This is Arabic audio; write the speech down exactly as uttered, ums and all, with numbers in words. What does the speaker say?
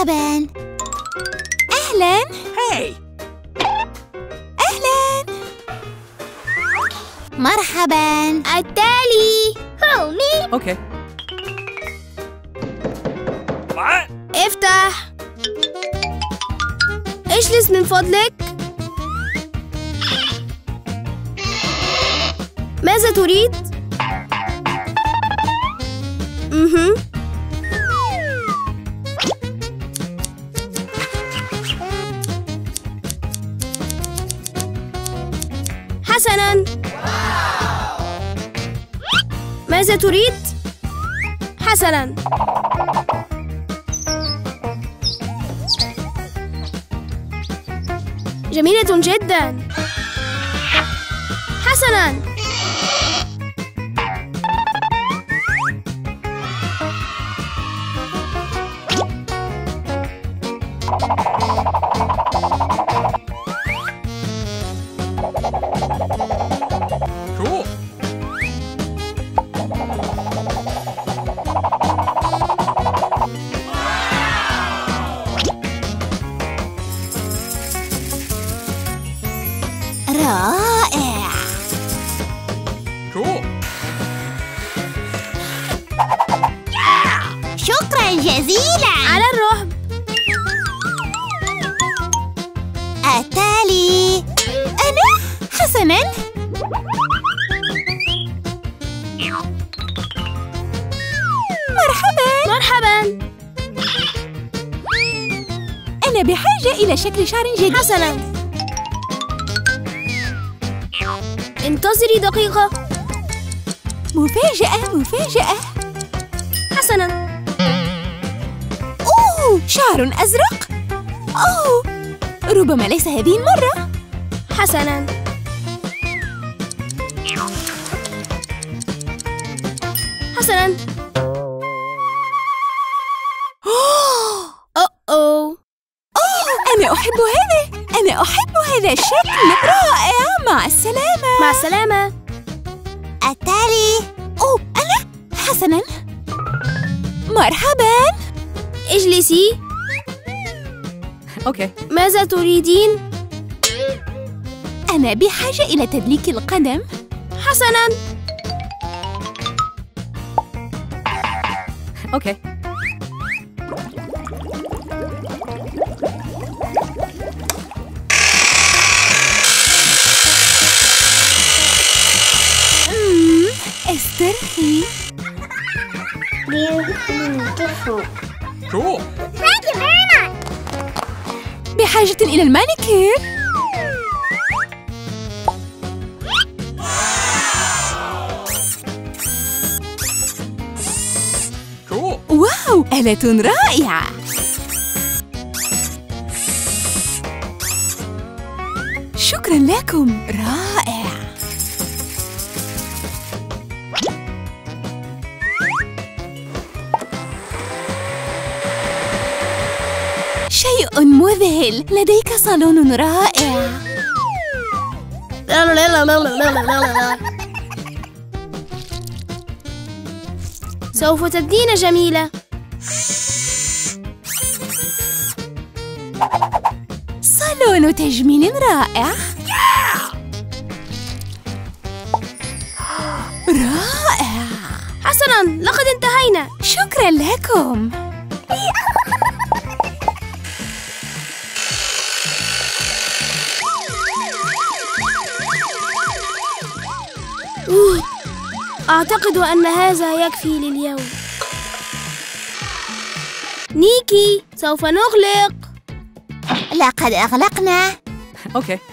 مرحباً. أهلاً. Hey. أهلاً. مرحباً. التالي. Oh, me. Okay. What? افتح. اجلس من فضلك. ماذا تريد؟ اها. حسناً. ماذا تريد؟ حسناً. جميلة جداً. حسناً. Cool. رائع. Cool. شكراً جزيلاً. على الرحب. التالي. أنا. حسناً. مرحباً. مرحباً. أنا بحاجة إلى شكل شعر جديد. حسناً. انتظري دقيقة. مفاجأة مفاجأة. حسناً. أوه، شعر أزرق. أوه، ربما ليس هذه المرة. حسناً. حسناً. أوه أوه. أنا أحب هذا. أنا أحب هذا الشكل. رائع. مع السلامة. مع السلامة. التالي. أوه، أنا. حسناً. مرحباً. اجلسي. Okay. ماذا تريدين؟ أنا بحاجة إلى تدليك القدم. حسناً. Okay. أمم، استرخي. Beautiful. Cool. Thank you very much. بحاجة إلى المانيكير. Cool. واو، آلة رائعة. شكراً لكم. رائع. شيء مذهل. لديك صالون رائع. سوف تبدين جميلة. صالون تجميل رائع. رائع. حسناً، لقد انتهينا. شكراً لكم. أوه. أعتقد أن هذا يكفي لليوم. نيكي، سوف نغلق. لقد أغلقنا. Okay.